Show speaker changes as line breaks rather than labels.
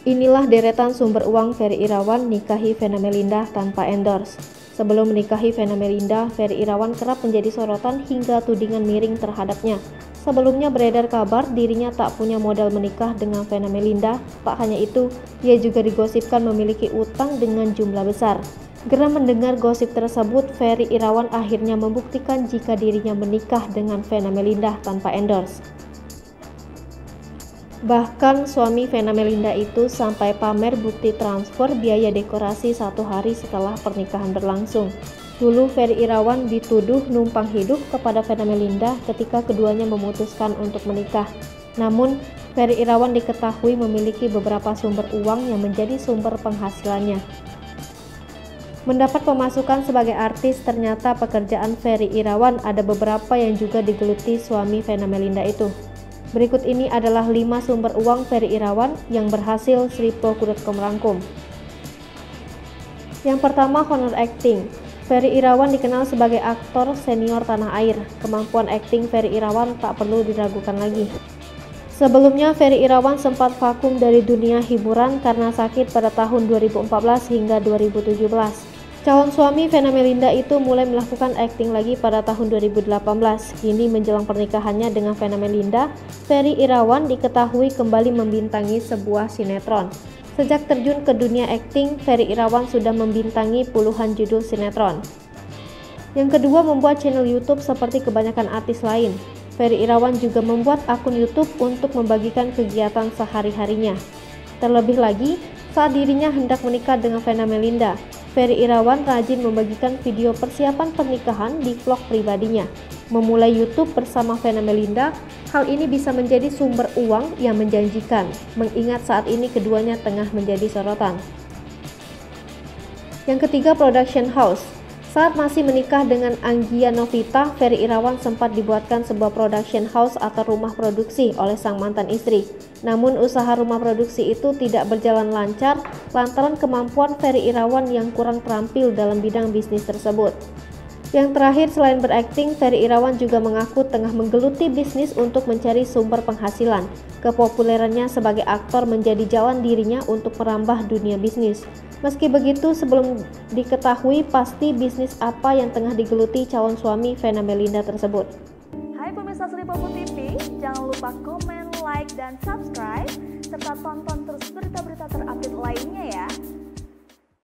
Inilah deretan sumber uang Ferry Irawan nikahi Vena Melinda tanpa endorse. Sebelum menikahi Vena Melinda, Ferry Irawan kerap menjadi sorotan hingga tudingan miring terhadapnya. Sebelumnya beredar kabar dirinya tak punya modal menikah dengan Vena Melinda. Tak hanya itu, ia juga digosipkan memiliki utang dengan jumlah besar. Geram mendengar gosip tersebut, Ferry Irawan akhirnya membuktikan jika dirinya menikah dengan Vena Melinda tanpa endorse. Bahkan suami Vena Melinda itu sampai pamer bukti transfer biaya dekorasi 1 hari setelah pernikahan berlangsung. Dulu Ferry Irawan dituduh numpang hidup kepada Vena Melinda ketika keduanya memutuskan untuk menikah. Namun, Ferry Irawan diketahui memiliki beberapa sumber uang yang menjadi sumber penghasilannya. Mendapat pemasukan sebagai artis, ternyata pekerjaan Ferry Irawan ada beberapa yang juga digeluti suami Vena Melinda itu. Berikut ini adalah 5 sumber uang Ferry Irawan yang berhasil Sripo.com rangkum. Yang pertama, honor acting. Ferry Irawan dikenal sebagai aktor senior tanah air. Kemampuan akting Ferry Irawan tak perlu diragukan lagi. Sebelumnya, Ferry Irawan sempat vakum dari dunia hiburan karena sakit pada tahun 2014 hingga 2017. Calon suami Vena Melinda itu mulai melakukan akting lagi pada tahun 2018. Kini menjelang pernikahannya dengan Vena Melinda, Ferry Irawan diketahui kembali membintangi sebuah sinetron. Sejak terjun ke dunia akting, Ferry Irawan sudah membintangi puluhan judul sinetron. Yang kedua, membuat channel YouTube seperti kebanyakan artis lain. Ferry Irawan juga membuat akun YouTube untuk membagikan kegiatan sehari-harinya. Terlebih lagi, saat dirinya hendak menikah dengan Vena Melinda, Ferry Irawan rajin membagikan video persiapan pernikahan di vlog pribadinya. Memulai YouTube bersama Vena Melinda, hal ini bisa menjadi sumber uang yang menjanjikan, mengingat saat ini keduanya tengah menjadi sorotan. Yang ketiga, production house. Saat masih menikah dengan Anggia Novita, Ferry Irawan sempat dibuatkan sebuah production house atau rumah produksi oleh sang mantan istri. Namun usaha rumah produksi itu tidak berjalan lancar lantaran kemampuan Ferry Irawan yang kurang terampil dalam bidang bisnis tersebut. Yang terakhir, selain berakting, Ferry Irawan juga mengaku tengah menggeluti bisnis untuk mencari sumber penghasilan. Kepopulerannya sebagai aktor menjadi jalan dirinya untuk merambah dunia bisnis. Meski begitu, sebelum diketahui pasti bisnis apa yang tengah digeluti calon suami Vena Melinda tersebut.
Hai pemirsa Sripo TV, jangan lupa komen, like, dan subscribe, serta tonton terus